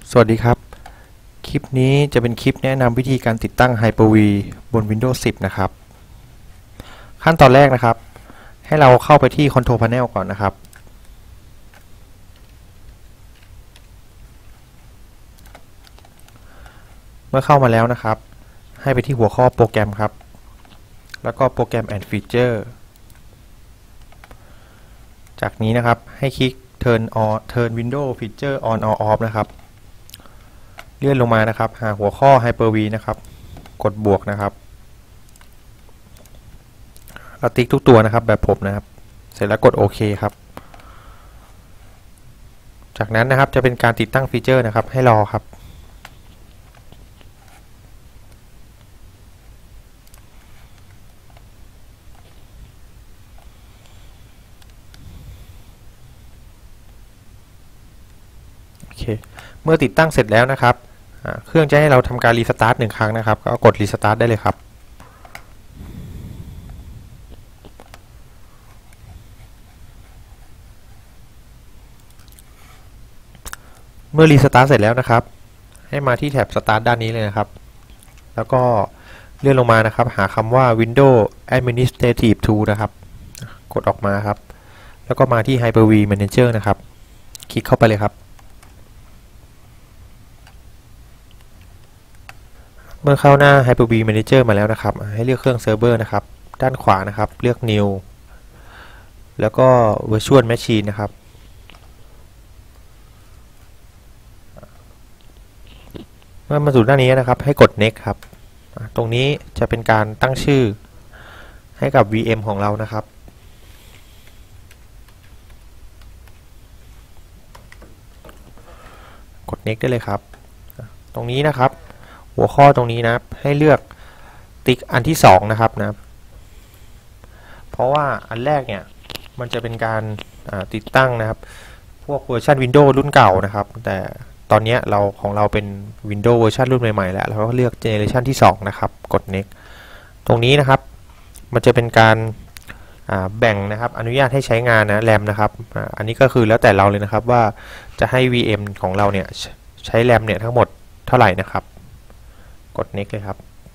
สวัสดีครับคลิปนี้จะเป็นคลิปแนะนำวิธีการติดตั้ง Hyper-V บน Windows 10 นะครับขั้นตอนแรกนะครับให้เราเข้าไปที่ Control Panel ก่อนนะครับเมื่อเข้ามาแล้วนะครับให้ไปที่หัวข้อโปรแกรมครับแล้วก็โปรแกรม and Feature จากนี้นะครับให้คลิก Turn Window Feature on or off นะครับเลื่อนลงมานะครับหาหัวข้อ Hyper-V นะครับกดบวกนะครับแล้วติ๊กทุกตัวนะครับแบบผมนะครับเสร็จแล้วกดโอเคครับจากนั้นนะครับจะเป็นการติดตั้งฟีเจอร์นะครับให้รอครับโอเคเมื่อติดตั้งเสร็จแล้วนะครับเครื่องจะให้เราทำการรีสตาร์ท1 ครั้งนะครับก็กดรีสตาร์ทได้เลยครับเมื่อรีสตาร์ทเสร็จแล้วนะครับให้มาที่แท็บสตาร์ทด้านนี้เลยนะครับแล้วก็เลื่อนลงมานะครับหาคำว่า Windows Administrative Tool นะครับกดออกมาครับแล้วก็มาที่ Hyper-V Manager นะครับคลิกเข้าไปเลยครับเมื่อเข้าหน้า Hyper-V Manager มาแล้วนะครับให้เลือกเครื่องเซิร์ฟเวอร์นะครับด้านขวานะครับเลือก New แล้วก็ Virtual Machine นะครับเมื่อมาสู่หน้านี้นะครับให้กด Next ครับตรงนี้จะเป็นการตั้งชื่อให้กับ VM ของเรานะครับกด Next ได้เลยครับตรงนี้นะครับหัวข้อตรงนี้นะให้เลือกติ๊กอันที่2นะครับนะเพราะว่าอันแรกเนี่ยมันจะเป็นการติดตั้งนะครับพวกเวอร์ชัน Windows รุ่นเก่านะครับแต่ตอนนี้ของเราเป็น Windows เวอร์ชันรุ่นใหม่ๆแล้วเราก็เลือก Generation ที่2นะครับกด Next ตรงนี้นะครับมันจะเป็นการแบ่งนะครับอนุญาตให้ใช้งานนะแรมนะครับอันนี้ก็คือแล้วแต่เราเลยนะครับว่าจะให้ VM ของเราเนี่ยใช้แรมเนี่ยทั้งหมดเท่าไหร่นะครับกด Next เลยครับ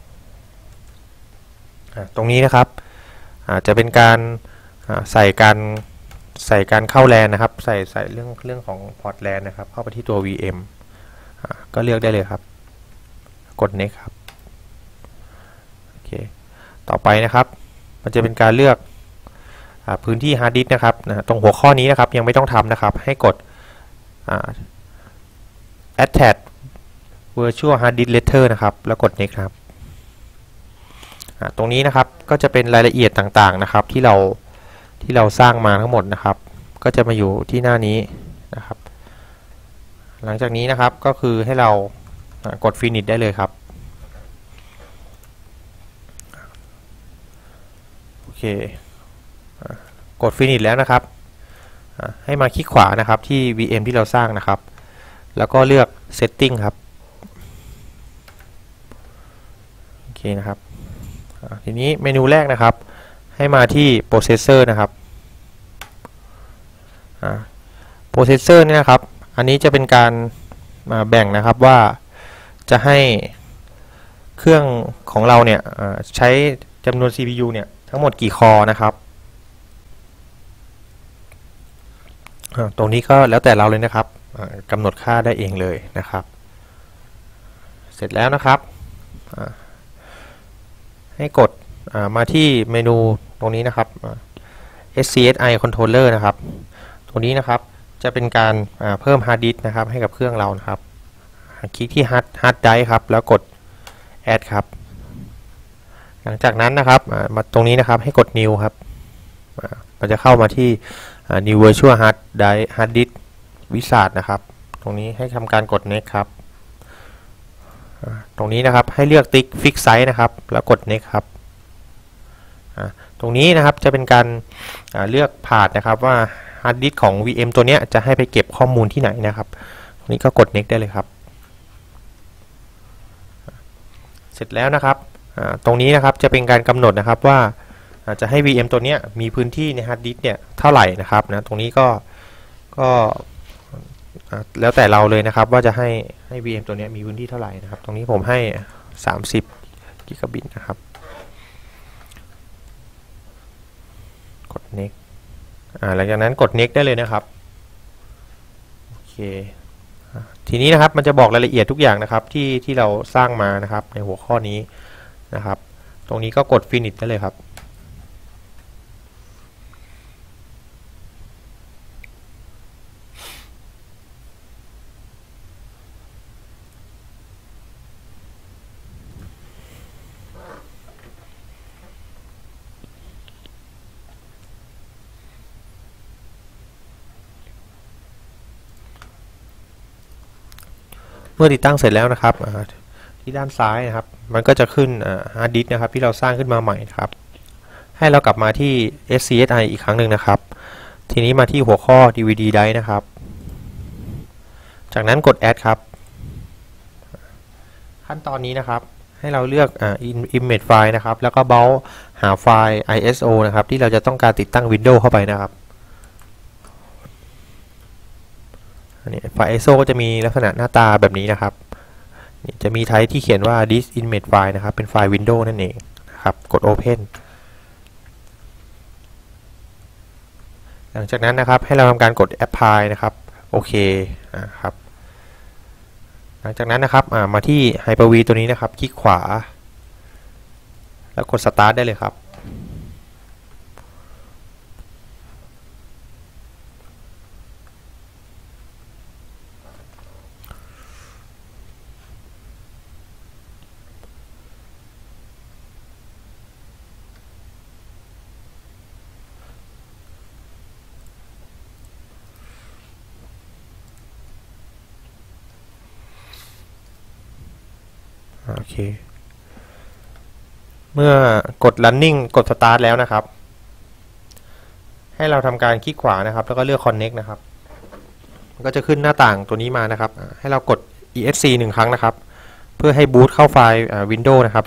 ตรงนี้นะครับจะเป็นการใส่การเข้าแลนนะครับใส่เรื่องของพอร์ตแลนนะครับเข้าไปที่ตัว VM ก็เลือกได้เลยครับกด Next ครับโอเคต่อไปนะครับมันจะเป็นการเลือกพื้นที่ฮาร์ดดิสก์นะครับตรงหัวข้อนี้นะครับยังไม่ต้องทำนะครับให้กดattach virtual hard disk letter นะครับแล้วกด next ครับตรงนี้นะครับก็จะเป็นรายละเอียดต่างๆนะครับที่เราสร้างมาทั้งหมดนะครับก็จะมาอยู่ที่หน้านี้นะครับหลังจากนี้นะครับก็คือให้เรากด finish ได้เลยครับโอเคกด finish แล้วนะครับให้มาคลิกขวานะครับที่ VM ที่เราสร้างนะครับแล้วก็เลือก setting ครับโอเคนะครับทีนี้เมนูแรกนะครับให้มาที่ processor นะครับprocessor เนี่ยนะครับอันนี้จะเป็นการแบ่งนะครับว่าจะให้เครื่องของเราเนี่ยใช้จำนวน CPU เนี่ยทั้งหมดกี่คอนะครับตรงนี้ก็แล้วแต่เราเลยนะครับกำหนดค่าได้เองเลยนะครับเสร็จแล้วนะครับให้กดมาที่เมนูตรงนี้นะครับ SCSI Controller นะครับตรงนี้นะครับจะเป็นการเพิ่มฮาร์ดดิสก์นะครับให้กับเครื่องเรานะครับคลิกที่ฮาร์ดไดรฟ์ครับแล้วกด Add ครับหลังจากนั้นนะครับมาตรงนี้นะครับให้กด New ครับมันจะเข้ามาที่New Virtual Hard Disk Wizard นะครับตรงนี้ให้ทำการกด Next ครับตรงนี้นะครับให้เลือกติ๊ก Fix Size นะครับแล้วกด Next ครับตรงนี้นะครับจะเป็นการเลือกพาธนะครับว่าฮาร์ดดิสก์ของ VM ตัวนี้จะให้ไปเก็บข้อมูลที่ไหนนะครับตรงนี้ก็กด Next ได้เลยครับเสร็จแล้วนะครับตรงนี้นะครับจะเป็นการกำหนดนะครับว่าจะให้ VM ตัวนี้มีพื้นที่ในฮาร์ดดิสก์เนี่ยเท่าไหร่นะครับนะตรงนี้ก็แล้วแต่เราเลยนะครับว่าจะให้ VM ตัวนี้มีพื้นที่เท่าไหร่นะครับตรงนี้ผมให้30 กิกะบิตนะครับกด next หลังจากนั้นกด next ได้เลยนะครับโอเคทีนี้นะครับมันจะบอกรายละเอียดทุกอย่างนะครับที่เราสร้างมานะครับในหัวข้อนี้นะครับตรงนี้ก็กด finish ได้เลยครับเมื่อติดตั้งเสร็จแล้วนะครับที่ด้านซ้ายนะครับมันก็จะขึ้นฮาร์ดดิสก์นะครับที่เราสร้างขึ้นมาใหม่ครับให้เรากลับมาที่ SCSI อีกครั้งหนึ่งนะครับทีนี้มาที่หัวข้อ DVD drive นะครับจากนั้นกด add ครับขั้นตอนนี้นะครับให้เราเลือกimage file นะครับแล้วก็ browse หาไฟล์ ISO นะครับที่เราจะต้องการติดตั้ง Windows เข้าไปนะครับไฟล์ ISO ก็จะมีลักษณะหน้าตาแบบนี้นะครับจะมีไทป์ที่เขียนว่า this image file นะครับเป็นไฟล์ Windows นั่นเองนะครับกด open หลังจากนั้นนะครับให้เราทำการกด apply นะครับโอเคครับหลังจากนั้นนะครับมาที่ Hyper-V ตัวนี้นะครับคลิกขวาแล้วกด start ได้เลยครับโอเคเมื่อกด running กด start แล้วนะครับให้เราทำการคลิกขวานะครับแล้วก็เลือก connect นะครับมันก็จะขึ้นหน้าต่างตัวนี้มานะครับให้เรากด ESC 1 ครั้งนะครับเพื่อให้บูตเข้าไฟล์ Windows นะครับ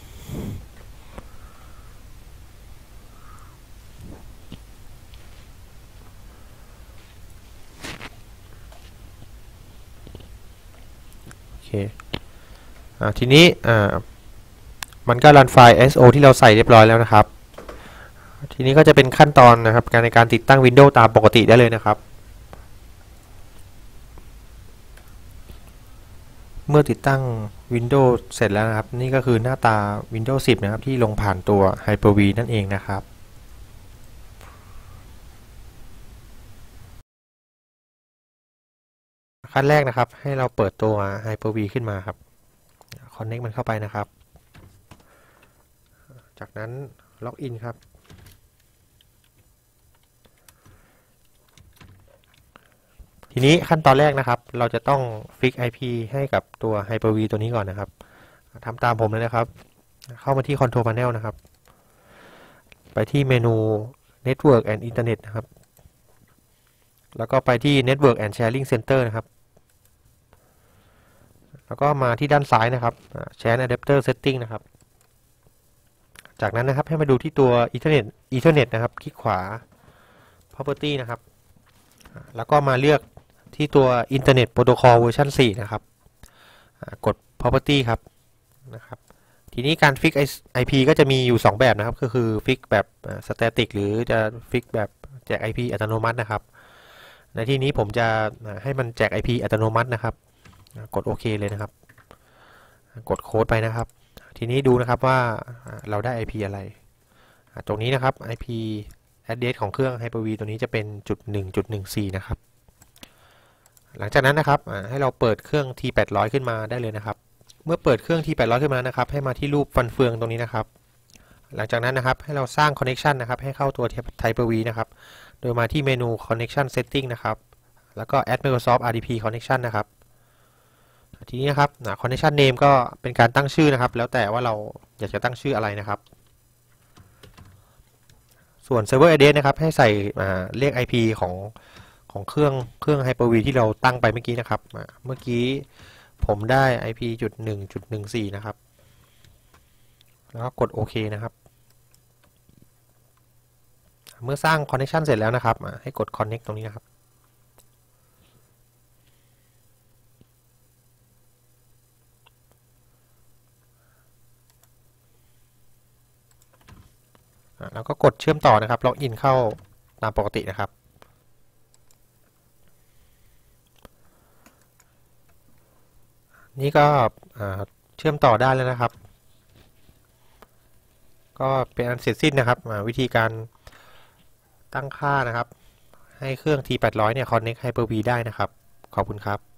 โอเคทีนี้มันก็รันไฟล์ ISO ที่เราใส่เรียบร้อยแล้วนะครับทีนี้ก็จะเป็นขั้นตอนนะครับในการติดตั้ง Windows ตามปกติได้เลยนะครับเมื่อติดตั้ง Windows เสร็จแล้วนะครับนี่ก็คือหน้าตา Windows 10 นะครับที่ลงผ่านตัว Hyper-V นั่นเองนะครับขั้นแรกนะครับให้เราเปิดตัว Hyper-V ขึ้นมาครับ Connect มันเข้าไปนะครับจากนั้นล็อกอินครับทีนี้ขั้นตอนแรกนะครับเราจะต้องฟิก IP ให้กับตัว Hyper-V ตัวนี้ก่อนนะครับทำตามผมเลยนะครับเข้ามาที่ Control Panel นะครับไปที่เมนู Network and Internet นะครับแล้วก็ไปที่ Network and Sharing Center นะครับแล้วก็มาที่ด้านซ้ายนะครับ Share Adapter Setting นะครับจากนั้นนะครับให้มาดูที่ตัว Ethernet นะครับคลิกขวา Property นะครับแล้วก็มาเลือกที่ตัว Internet Protocol เวอร์ชัน4นะครับกด Property ครับนะครับทีนี้การฟิก IP ก็จะมีอยู่2แบบนะครับก็คือฟิกแบบ Static หรือจะฟิกแบบแจก IP อัตโนมัตินะครับในที่นี้ผมจะให้มันแจก IP อัตโนมัตินะครับกดโอเคเลยนะครับกดโค้ดไปนะครับทีนี้ดูนะครับว่าเราได้ IP อะไรตรงนี้นะครับ IP address ของเครื่อง Hyper-V ตัวนี้จะเป็น.1.14 นะครับหลังจากนั้นนะครับให้เราเปิดเครื่อง T800 ขึ้นมาได้เลยนะครับเมื่อเปิดเครื่อง T800 ขึ้นมานะครับให้มาที่รูปฟันเฟืองตรงนี้นะครับหลังจากนั้นนะครับให้เราสร้าง connection นะครับให้เข้าตัว Hyper-V นะครับโดยมาที่เมนู connection setting นะครับแล้วก็ add Microsoft RDP connection นะครับทีนี้นะครับconnection name ก็เป็นการตั้งชื่อนะครับแล้วแต่ว่าเราอยากจะตั้งชื่ออะไรนะครับส่วน server address นะครับให้ใส่เลข IP ของเครื่อง Hyper-V ที่เราตั้งไปเมื่อกี้นะครับเมื่อกี้ผมได้ IP .1.14 นะครับแล้วก็กดโอเคนะครับเมื่อสร้าง connection เสร็จแล้วนะครับให้กด connect ตรงนี้นะครับแล้วก็กดเชื่อมต่อนะครับล็อกอินเข้าตามปกตินะครับนี่ก็เชื่อมต่อได้แล้วนะครับก็เป็นอันเสร็จสิ้นนะครับวิธีการตั้งค่านะครับให้เครื่อง T800 เนี่ย Connect Hyper-V ได้นะครับขอบคุณครับ